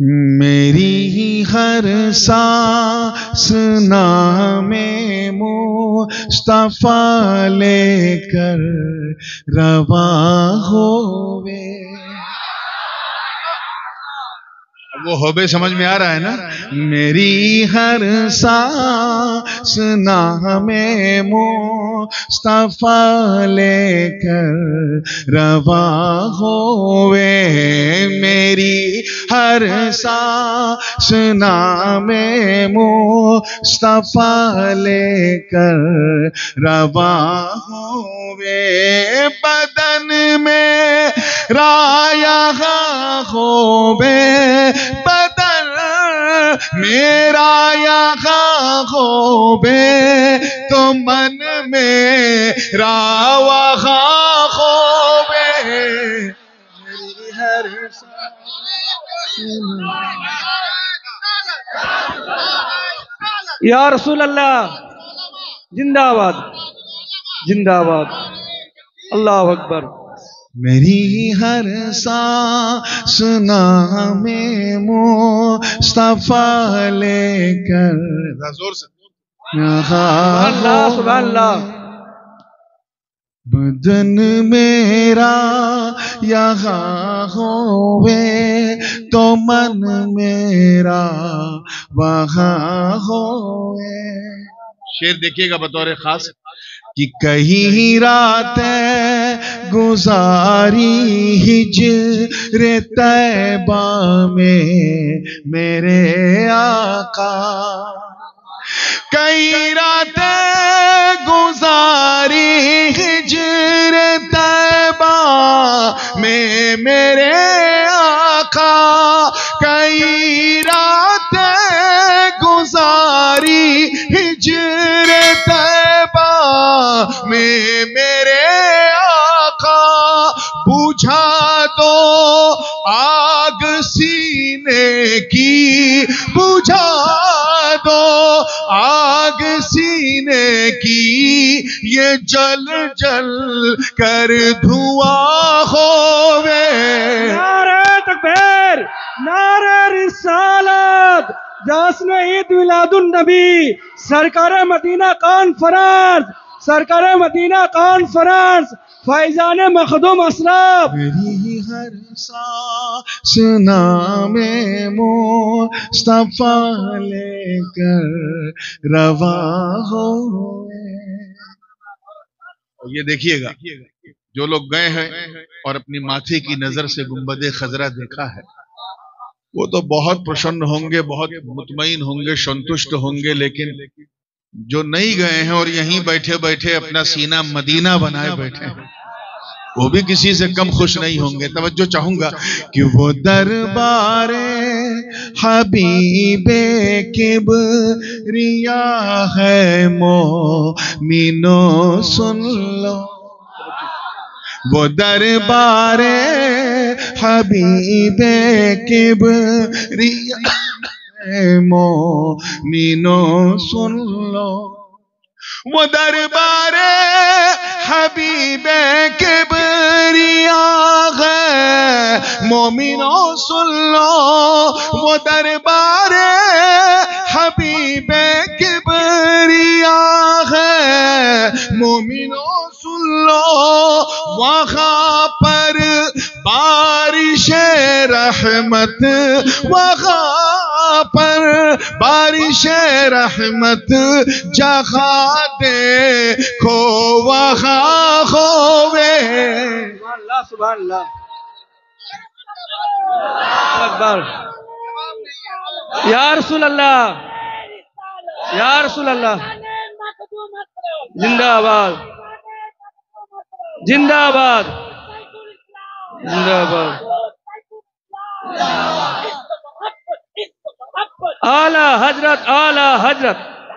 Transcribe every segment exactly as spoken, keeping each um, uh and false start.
मेरी हर सांस नामे मुस्तफा लेकर रवा होवे। वो होबे समझ में आ रहा है ना। मेरी हर सांस नामे मुस्तफा लेकर रवा होवे। मेरी हर सांस नामे मुस्तफा लेकर रवा होवे। बदन में राया होवे, बदन मेरा यहाँ होवे, तो मन मेरा वहाँ होवे। मेरी हर या रसूल अल्लाह जिंदाबाद जिंदाबाद, अल्लाह अकबर। मेरी हर सांस नामे मुस्तफा लेकर जोर से अल्लाह सुभान अल्लाह। बदन मेरा यहाँ होवे, तो मन मेरा वहाँ होवे। शेर देखिएगा बतौर खास कि कहीं रातें गुजारी हिज्र तैबा में मेरे आका, कई रातें गुजारी हिज्र तैबा में मेरे आका, कई रातें गुजारी हिज्र तैबा में मेरे आका। बुझा दो आग सीने की, बुझा दो आग सीने की, ये जल जल कर धुआं होवे। नारे तकबीर, नारे रिसालत, जश्न ईद मिलादुन नबी, सरकार मदीना कॉन्फ्रेंस, सरकार मदीना कॉन्फ्रेंस, फैजान मखदूम असराफ। मेरी हर सांस नामे मुस्तफा लेकर रवा होवे। ये देखिएगा, जो लोग गए हैं और अपनी माथे की नजर से गुंबदे खजरा देखा है, वो तो बहुत प्रसन्न होंगे, बहुत मुतमईन होंगे, संतुष्ट होंगे। लेकिन जो नहीं गए हैं और यहीं बैठे बैठे अपना सीना मदीना बनाए बैठे हैं, वो भी किसी से कम खुश नहीं होंगे। तवज्जो चाहूंगा कि वो दरबारे हबीबे किबरिया है मोमिनो सुन लो, वो दरबारे हबीबे किबरिया है मोमिनो सुन लो, वो दरबारे हबीबे किबरिया है मोमिनो सुन लो, वो दरबारे हबीबे किबरिया है मोमिनो सुन लो। वहाँ पर बारिश रहमत, वहाँ पर बारिश रहमत, जहाँ देखो वहाँ होवे। अल्लाह सुभान अल्लाह अकबर। या रसूल अल्लाह, या रसूल अल्लाह जिंदाबाद जिंदाबाद जिंदाबाद। आला हजरत, आला हजरत,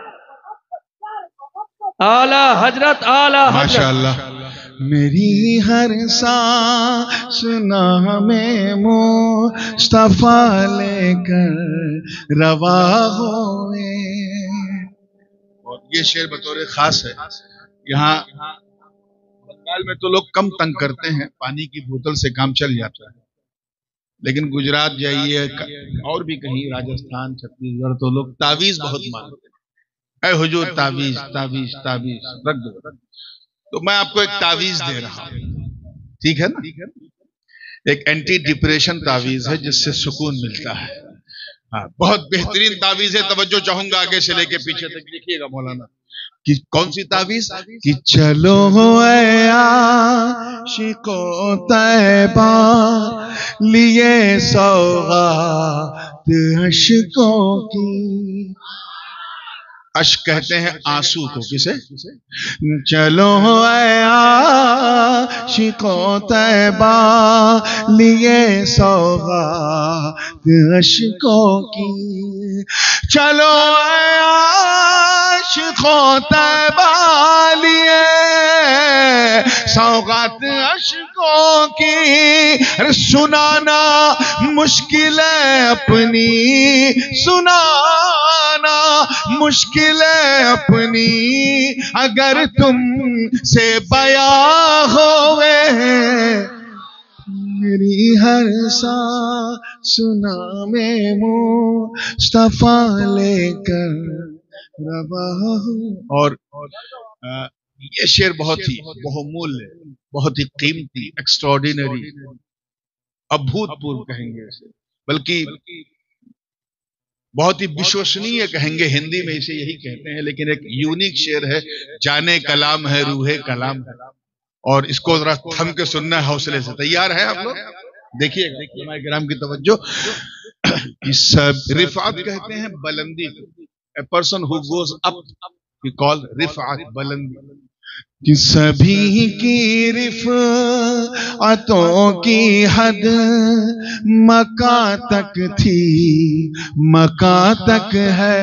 आला हजरत, आला हजरत। माशाअल्लाह। मेरी हर सांस नामे मुस्तफा लेकर रवा होवे। और ये शेर बतौर खास है। यहाँ बंगाल में तो लोग कम तंग करते हैं, पानी की बोतल से काम चल जाता है, लेकिन गुजरात जाइए और भी कहीं, राजस्थान, छत्तीसगढ़, तो लोग तावीज बहुत मानते हैं। ऐ हुजूर तावीज तावीज तावीज रख दो। तो मैं आपको एक तावीज दे रहा हूं, ठीक है ना? एक एंटी डिप्रेशन तावीज है जिससे सुकून मिलता है। हाँ, बहुत बेहतरीन तावीज है। तवज्जो चाहूंगा आगे से लेके पीछे तक, देखिएगा मौलाना कि कौन सी तावीज। कि चलो ऐ आशिको तैबा, लिए सौगात अश्कों की। अश्क कहते हैं आंसू को, किसे? चलो ऐ आशिको तैबा, लिए सौगात अश्कों की। चलो ऐ आशिको तैबा, लिए सौगात अश्कों की। अरे सुनाना मुश्किल है अपनी, सुनाना मुश्किल है अपनी, अगर तुम से बया होवे। मेरी हर सा सुना में मुस्तफा लेकर रवा हूं। और आ, ये शेर बहुत ही बहुमूल्य, बहुत ही कीमती, एक्स्ट्रॉर्डिनरी, अभूतपूर्व कहेंगे इसे, बल्कि बहुत ही विश्वसनीय कहेंगे। हिंदी में इसे यही कहते हैं, लेकिन एक यूनिक शेर है। जाने कलाम है रूहे कलाम है, और इसको जरा थम के सुनना है हौसले से। तैयार है आप लोग? देखिएगा, देखिए किराम की तवज्जो। इस रिफात कहते हैं बुलंदी को। A person who goes up we call रिफात, बुलंदी। कि सभी की रिफ़अतों की हद मका तक थी, मका तक है।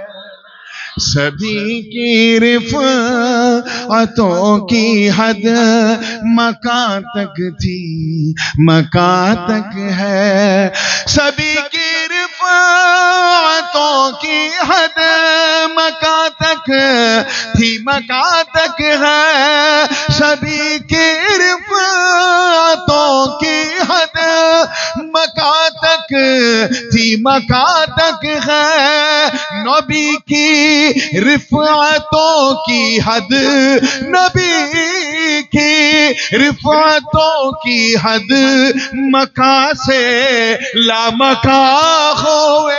सभी की रिफ़अतों की हद मका तक थी, मका तक है। सभी की रिफ़अतों की हद मका तक थी, मका तक है। सभी की रिफ़अतों की हद मका तक थी, मका तक है। नबी की रिफ़अतों की हद, नबी की रिफ़अतों की हद मका से लामका होवे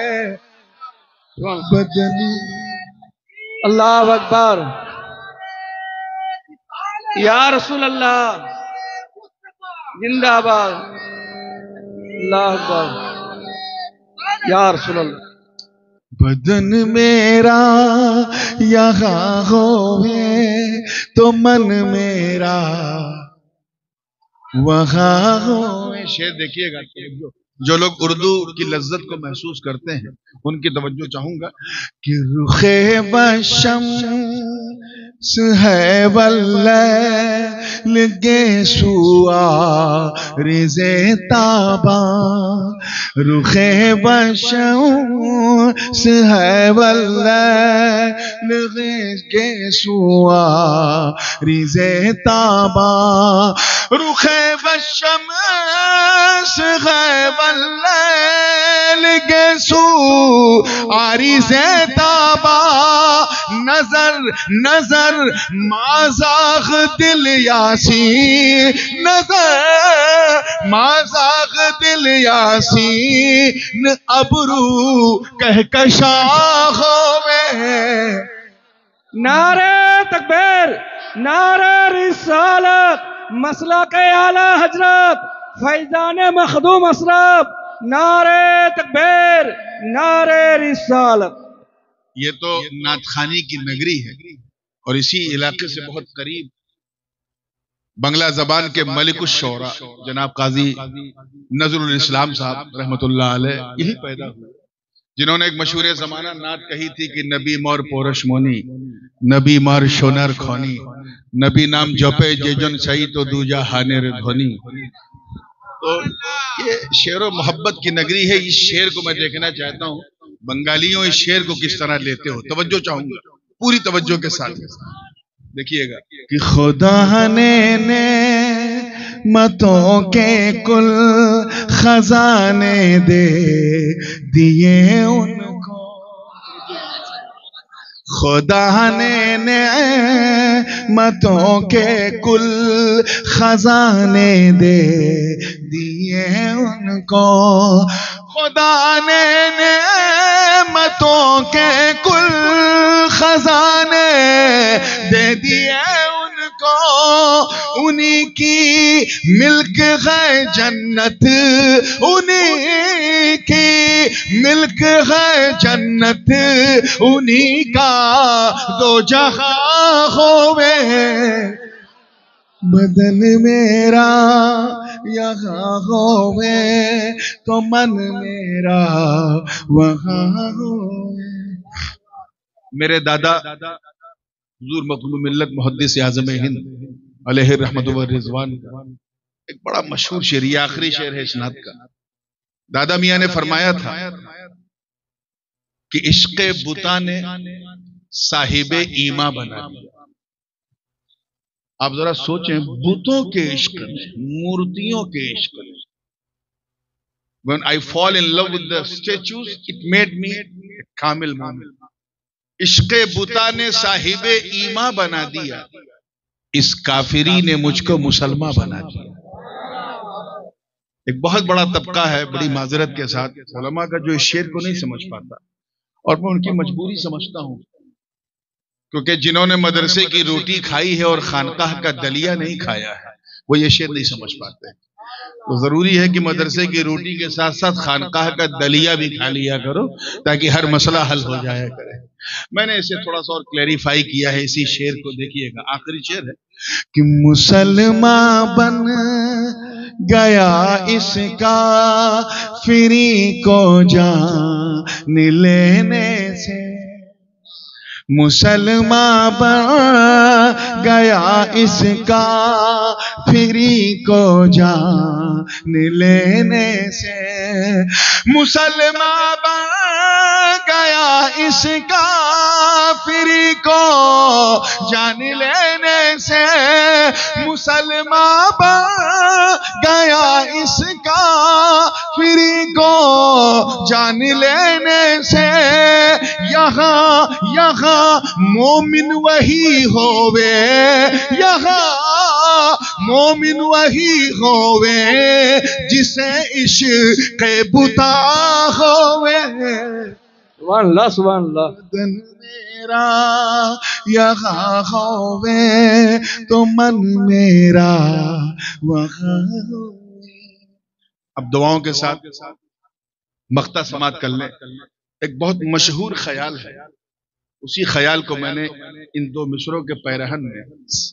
बदनी। अल्लाह अकबर। या रसूल अल्लाह जिंदाबाद। अल्लाह अकबर। या रसूल अल्लाह। बदन मेरा यहाँ होवे तो मन मेरा वहाँ होवे। शेर देखिएगा, जो लोग उर्दू की लज्जत को महसूस करते हैं उनकी तवज्जो चाहूंगा। कि रुखे बशम है वल्लगे सुआ रिज़े ताबा। रुखे बशम है वल्लगे सुआ रिज़े ताबा। रुखे बशम है वल्लगे सुआ रिज़े ताबा। नजर नजर माज़ाग दिल यासी, नजर माज़ाग दिल यासी। अबरू कहकशा होवे। नारे तकबीर, नारे रिसालत, मसला के आला हजरत फैजान मखदूम अशरफ। नारे तकबीर, नारे रिसालत। ये तो नातखानी की नगरी है, और इसी इलाके से बहुत करीब बंगला जबान के मलिकुश शौरा जनाब काजी नजरुल इस्लाम साहब रहमतुल्लाह अलैह यही पैदा हुए, जिन्होंने एक मशहूर जमाना नात कही थी कि नबी मोर पोरश मोनी, नबी मोर शोनर खोनी, नबी नाम जपे जेजन सही तो दूजा हानेर ध्वनि। तो ये शेर व मोहब्बत की नगरी है। इस शेर को मैं देखना चाहता हूँ, बंगालियों इस शेर को किस तरह लेते हो। तवज्जो चाहूंगा, पूरी तवज्जो के साथ देखिएगा। कि खुदा ने ने मतों के कुल खजाने दे दिए उनको। खुदा ने नेमतों के कुल खजाने दे दिए उनको। खुदा ने नेमतों के कुल खजाने दे दिए उनको। उन्हीं की मिल्क है जन्नत, उन्हीं की मिल्क है जन्नत, उन्हीं का दो जहां होवे। बदन मेरा यहाँ होवे तो मन मेरा वहाँ होवे। मेरे दादा हुजूर मखदूम मिल्लत मुहद्दिस आज़म हिंद अलैहि रहमत व रिज़वान एक बड़ा मशहूर शेर, ये आखिरी शेर है इस्नाद का। दादा मियां ने फरमाया था कि इश्क़े बुता ने साहिबे ईमा बना दिया। आप जरा सोचें, बुतों के इश्क में, मूर्तियों के इश्क में, when I fall in love with the statues, it made me a कामिल मोमिन। इश्क़े बुता ने साहिबे ईमा बना दिया, इस काफिरी ने मुझको मुसलमान बना दिया। एक बहुत बड़ा तबका है, बड़ी माजरत के साथ, उलमा का जो इस शेर को नहीं समझ पाता, और मैं उनकी मजबूरी समझता हूं, क्योंकि जिन्होंने मदरसे की रोटी खाई है और खानकाह का दलिया नहीं खाया है, वो ये शेर नहीं समझ पाते। तो जरूरी है कि मदरसे की रोटी के साथ साथ खानकाह का दलिया भी खा लिया करो, ताकि हर मसला हल हो जाया करे। मैंने इसे थोड़ा सा और क्लैरिफाई किया है इसी शेर को, देखिएगा, आखिरी शेर है कि मुसलमान बन गया इसका फिरी को जान लेने से। मुसलमान बन गया इसका फिरी को जान लेने से। मुसलमान बन गया इसका फिरी को जान लेने से। मुसलमान बन गया इसका फिरी को जान लेने से। यहाँ यहाँ मोमिन वही होवे, यहाँ मोमिन वही होवे जिसे इश्क़ बुता होवे। सुभान अल्लाह, सुभान अल्लाह। बदन मेरा यहाँ होवे तो मन मेरा वहाँ होवे। अब दुआओं के साथ मख्ता समात कर लें। एक बहुत मशहूर ख्याल है, उसी ख्याल को मैंने इन दो मिसरों के पैरहन में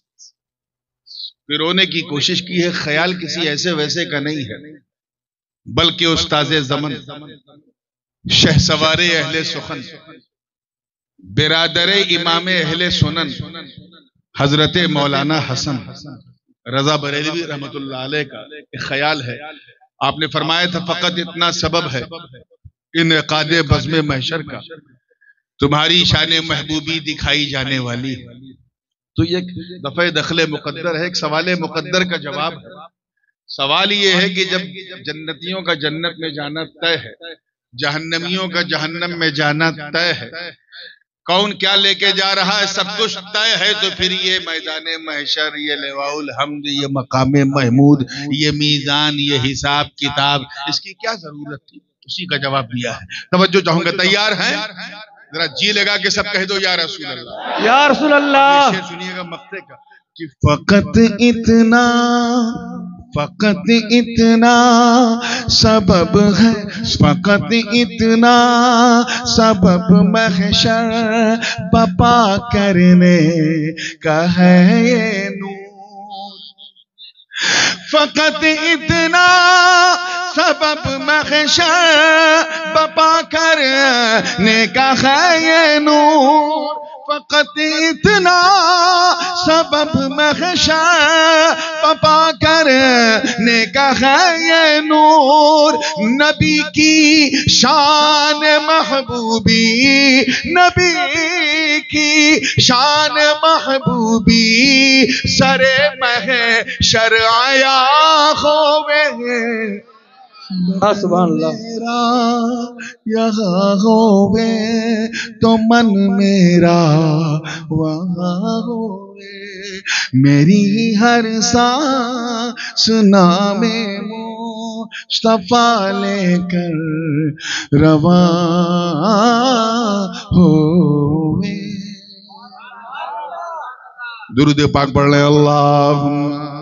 पिरोने की कोशिश की है। ख्याल किसी ऐसे वैसे का नहीं है, बल्कि उस्ताज़े ज़मन, शहसवारे अहले सुखन, बिरादरे इमामे अहले सुनन, हजरत मौलाना हसन रजा बरेलवी रहमतुल्लाह अलैह का एक ख्याल है। आपने फरमाया था, फकत इतना सबब है इनकादे बज़्मे महशर का, तुम्हारी शान महबूबी दिखाई जाने वाली। तो ये दफ़े दखले मुकद्दर है, एक सवाल मुकद्दर का जवाब है। सवाल ये है कि जब जन्नतियों का जन्नत में जाना तय है, जहन्नमियों का जहन्नम में जाना तय है, कौन क्या लेके जा रहा है सब कुछ तय है, तो फिर ये मैदाने महशर, ये लिवाउल हम्द, ये मकामे महमूद, ये मीज़ान, ये हिसाब किताब, इसकी क्या जरूरत थी? उसी का जवाब दिया है। तवज्जो चाहूंगा, तैयार हैं? जरा जी लगा के सब कह दो या रसूल अल्लाह, या रसूल अल्लाह। शेर सुनिएगा मक्ते का कि फकत इतना, फकत इतना सबब है, फकत इतना सबब महशर बपा करने का है ये नूर। फकत इतना सबब महशर बपा करने का है ये नूर। फकत इतना सबब महशा पपा करने का है ये नूर। नबी की शान महबूबी, नबी की शान महबूबी, सरे महशर आया होवे। मेरा यहाँ होवे तो मन मेरा वहाँ होवे। मेरी हर सांस नामे मुस्तफा लेकर रवा होवे। दुरूद पाक पढ़ ले अल्लाहुम्मा